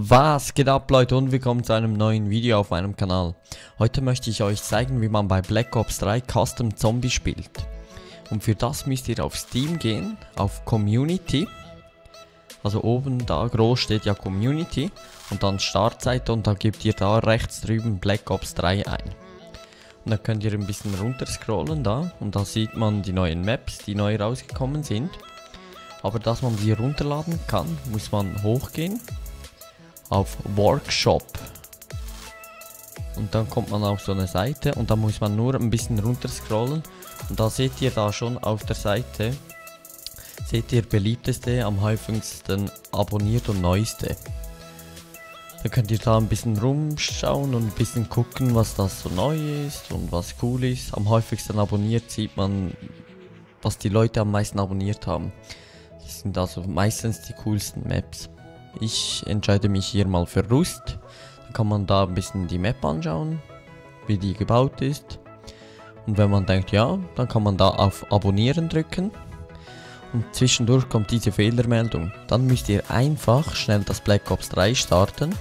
Was geht ab, Leute, und willkommen zu einem neuen Video auf meinem Kanal. Heute möchte ich euch zeigen, wie man bei Black Ops 3 Custom Zombie spielt. Und für das müsst ihr auf Steam gehen, auf Community. Also oben da groß steht ja Community und dann Startseite und dann gebt ihr da rechts drüben Black Ops 3 ein. Und dann könnt ihr ein bisschen runter scrollen da und da sieht man die neuen Maps, die neu rausgekommen sind. Aber dass man die runterladen kann, muss man hochgehen auf Workshop. Und dann kommt man auf so eine Seite und da muss man nur ein bisschen runter scrollen. Und da seht ihr da schon auf der Seite, seht ihr beliebteste, am häufigsten abonniert und neueste. Dann könnt ihr da ein bisschen rumschauen und ein bisschen gucken, was das so neu ist und was cool ist. Am häufigsten abonniert sieht man, was die Leute am meisten abonniert haben. Das sind also meistens die coolsten Maps. Ich entscheide mich hier mal für Rust. Dann kann man da ein bisschen die Map anschauen, wie die gebaut ist. Und wenn man denkt ja, dann kann man da auf Abonnieren drücken. Und zwischendurch kommt diese Fehlermeldung. Dann müsst ihr einfach schnell das Black Ops 3 starten.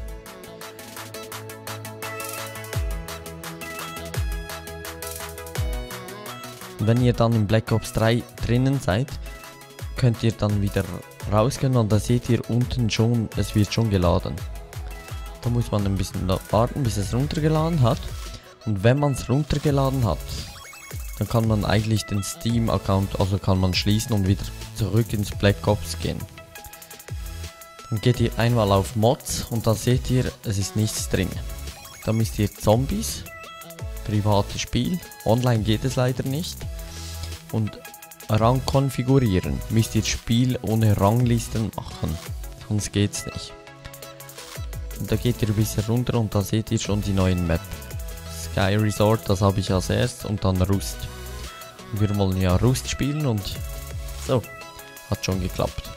Und wenn ihr dann in Black Ops 3 drinnen seid, könnt ihr dann wieder rausgehen und da seht ihr unten schon, es wird schon geladen. Da muss man ein bisschen warten, bis es runtergeladen hat. Und wenn man es runtergeladen hat, dann kann man eigentlich den Steam-Account, also kann man schließen und wieder zurück ins Black Ops gehen. Dann geht ihr einmal auf Mods und da seht ihr, es ist nichts drin. Da müsst ihr Zombies, privates Spiel, online geht es leider nicht. Und Rang konfigurieren, müsst ihr Spiel ohne Ranglisten machen, sonst geht's nicht. Und da geht ihr ein bisschen runter und da seht ihr schon die neuen Map. Sky Resort, das habe ich als erstes und dann Rust. Und wir wollen ja Rust spielen und so, hat schon geklappt.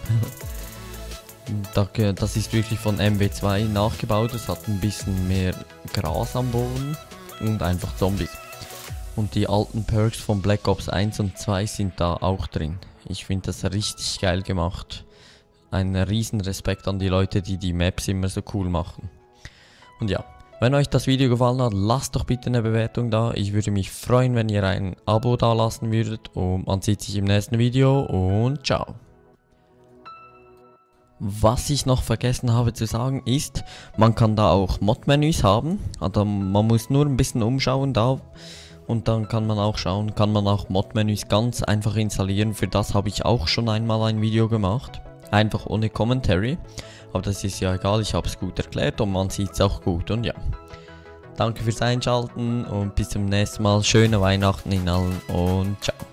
Das ist wirklich von MW2 nachgebaut, es hat ein bisschen mehr Gras am Boden und einfach Zombies. Und die alten Perks von Black Ops 1 und 2 sind da auch drin. Ich finde das richtig geil gemacht. Ein riesen Respekt an die Leute, die die Maps immer so cool machen. Und ja, wenn euch das Video gefallen hat, lasst doch bitte eine Bewertung da. Ich würde mich freuen, wenn ihr ein Abo da lassen würdet. Und man sieht sich im nächsten Video und ciao. Was ich noch vergessen habe zu sagen ist, man kann da auch Mod-Menüs haben. Also man muss nur ein bisschen umschauen da. Und dann kann man auch schauen, kann man auch Mod-Menüs ganz einfach installieren. Für das habe ich auch schon einmal ein Video gemacht. Einfach ohne Commentary. Aber das ist ja egal, ich habe es gut erklärt und man sieht es auch gut. Und ja, danke fürs Einschalten und bis zum nächsten Mal. Schöne Weihnachten Ihnen allen und ciao.